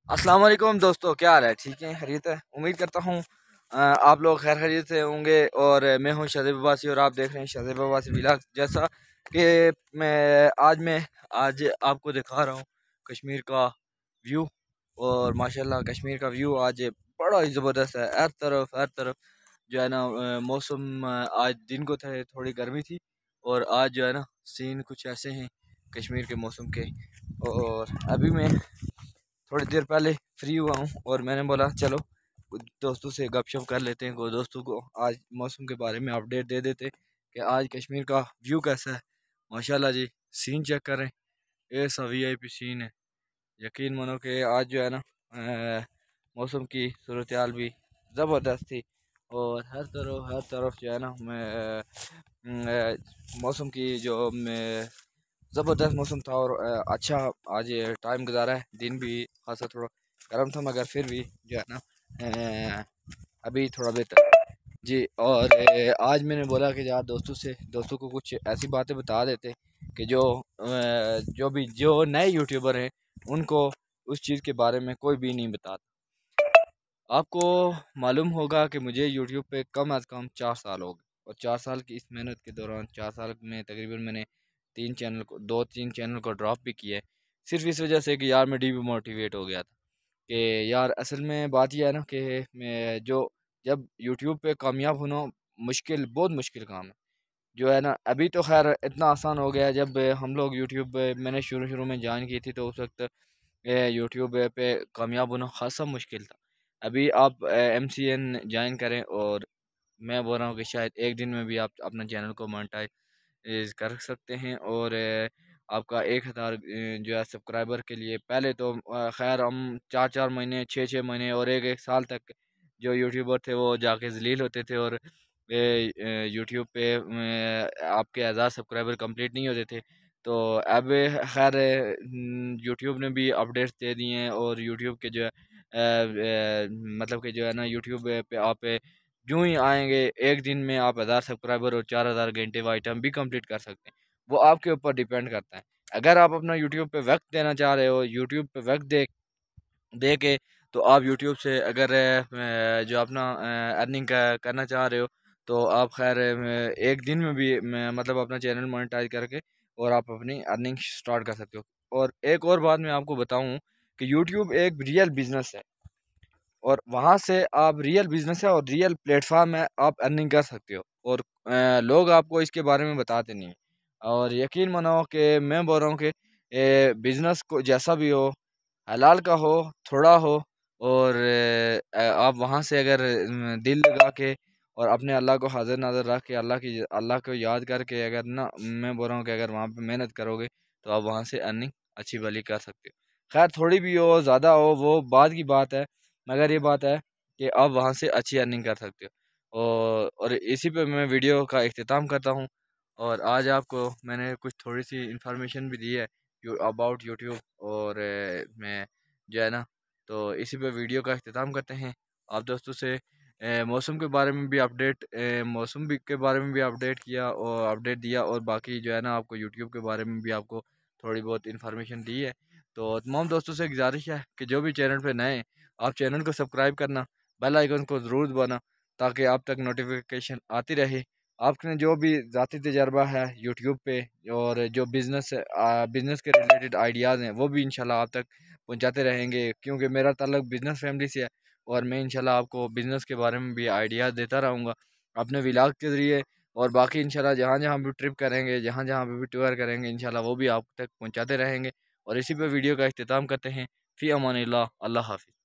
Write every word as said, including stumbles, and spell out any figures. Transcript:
अस्सलाम वालेकुम दोस्तों, क्या हाल है? ठीक है, खैरियत है। उम्मीद करता हूँ अ, आप लोग खैर खैरियत से होंगे। और मैं हूँ शज़ीब अब्बासी और आप देख रहे हैं शज़ीब अब्बासी व्लॉग। जैसा कि मैं आज मैं आज आपको दिखा रहा हूँ कश्मीर का व्यू। और माशाल्लाह कश्मीर का व्यू आज बड़ा ही ज़बरदस्त है। हर तरफ हर तरफ जो है ना अ, मौसम अ, आज दिन को थे थोड़ी गर्मी थी और आज जो है ना सीन कुछ ऐसे हैं कश्मीर के मौसम के। और अभी मैं थोड़ी देर पहले फ्री हुआ हूँ और मैंने बोला चलो कुछ दोस्तों से गपशप कर लेते हैं। को दोस्तों को आज मौसम के बारे में अपडेट दे देते कि आज कश्मीर का व्यू कैसा है। माशाल्लाह जी, सीन चेक करें, ऐसा वी आई पी सीन है। यकीन मानो कि आज जो है ना अ, मौसम की सूरत हाल भी ज़बरदस्त थी। और हर तरफ हर तरफ जो है ना मैं अ, अ, मौसम की जो मैं ज़बरदस्त मौसम था। और अ, अच्छा आज टाइम गुजारा है। दिन भी खासा थोड़ा गर्म था मगर फिर भी जो है ना अ, अभी थोड़ा बेहतर है जी। और अ, आज मैंने बोला कि यार दोस्तों से दोस्तों को कुछ ऐसी बातें बता देते कि जो अ, जो भी जो नए यूट्यूबर हैं उनको उस चीज़ के बारे में कोई भी नहीं बताता। आपको मालूम होगा कि मुझे यूट्यूब पे कम अज़ कम चार साल हो गए। और चार साल की इस मेहनत के दौरान चार साल में तकरीबन मैंने तीन चैनल को दो तीन चैनल को ड्रॉप भी किया है। सिर्फ इस वजह से कि यार मैं डीमोटिवेट हो गया था कि यार असल में बात यह है ना कि मैं जो जब यूट्यूब पे कामयाब होना मुश्किल, बहुत मुश्किल काम है जो है ना। अभी तो खैर इतना आसान हो गया है। जब हम लोग यूट्यूब पे मैंने शुरू शुरू में ज्वाइन की थी तो उस वक्त यूट्यूब पे कामयाब होना खासा मुश्किल था। अभी आप एम सी एन ज्वाइन करें और मैं बोल रहा हूँ कि शायद एक दिन में भी आप अपना चैनल को मोनेटाइज कर सकते हैं। और अ, आपका एक हज़ार अ, जो है सब्सक्राइबर के लिए पहले तो अ, खैर हम चार चार महीने छः छः महीने और एक एक साल तक जो यूट्यूबर थे वो जाके जलील होते थे। और यूट्यूब पे अ, आपके हज़ार सब्सक्राइबर कंप्लीट नहीं होते थे। तो अब खैर यूट्यूब ने भी अपडेट्स दे दिए हैं। और यूट्यूब के जो है अ, अ, मतलब कि जो है ना यूट्यूब पे आप यूँ ही आएंगे एक दिन में आप हज़ार सब्सक्राइबर और चार हज़ार घंटे वो आइटम भी कंप्लीट कर सकते हैं। वो आपके ऊपर डिपेंड करता है। अगर आप अपना यूट्यूब पे वक्त देना चाह रहे हो, यूट्यूब पे वक्त दे दे के तो आप यूट्यूब से अगर अ, जो अपना अर्निंग करना चाह रहे हो तो आप खैर अ, एक दिन में भी अ, मतलब अपना चैनल मोनेटाइज करके और आप अपनी अर्निंग स्टार्ट कर सकते हो। और एक और बात मैं आपको बताऊं कि यूट्यूब एक रियल बिजनेस है और वहाँ से आप रियल बिजनेस है और रियल प्लेटफॉर्म है, आप अर्निंग कर सकते हो। और अ, लोग आपको इसके बारे में बताते नहीं हैं। और यकीन मानो कि मैं बोल रहा हूँ कि बिजनेस को जैसा भी हो, हलाल का हो, थोड़ा हो, और अ, आप वहाँ से अगर अ, दिल लगा के और अपने अल्लाह को हाजिर नाज़र रख के अल्लाह की अल्लाह को याद करके अगर ना, मैं बोल रहा हूँ कि अगर वहाँ पे मेहनत करोगे तो आप वहाँ से अर्निंग अच्छी भली कर सकते हो। खैर थोड़ी भी हो ज़्यादा हो वो बाद की बात है, मगर ये बात है कि आप वहाँ से अच्छी अर्निंग कर सकते हो। और और इसी पे मैं वीडियो का इख्तिताम करता हूँ। और आज आपको मैंने कुछ थोड़ी सी इंफॉर्मेशन भी दी है अबाउट यूट्यूब। और अ, मैं जो है ना तो इसी पे वीडियो का इख्तिताम करते हैं। आप दोस्तों से अ, मौसम के बारे में भी अपडेट अ, मौसम भी के बारे में भी अपडेट किया और अपडेट दिया। और बाकी जो है ना आपको यूट्यूब के बारे में भी आपको थोड़ी बहुत इन्फॉर्मेशन दी है। तो तमाम दोस्तों से गुजारिश है कि जो भी चैनल पे नए हैं, आप चैनल को सब्सक्राइब करना, बेल आइकन को ज़रूर दबाना ताकि आप तक नोटिफिकेशन आती रहे। आपने जो भी ज़ाती तजर्बा है यूट्यूब पे और जो बिज़नेस बिज़नेस के रिलेटेड आइडियाज़ हैं वो भी इंशाल्लाह आप तक पहुंचाते रहेंगे, क्योंकि मेरा ताल्लुक बिज़नेस फैमिली से है। और मैं इंशाल्लाह आपको बिज़नेस के बारे में भी आइडियाज़ देता रहूँगा अपने व्लॉग के ज़रिए। और बाकी इंशाल्लाह जहाँ जहाँ भी ट्रिप करेंगे, जहाँ जहाँ पे भी टूर करेंगे, इंशाल्लाह वो भी आप तक पहुँचाते रहेंगे। और इसी पे वीडियो का इख्तिताम करते हैं। फ़ी अमानिल्लाह, अल्लाह हाफ़िज़।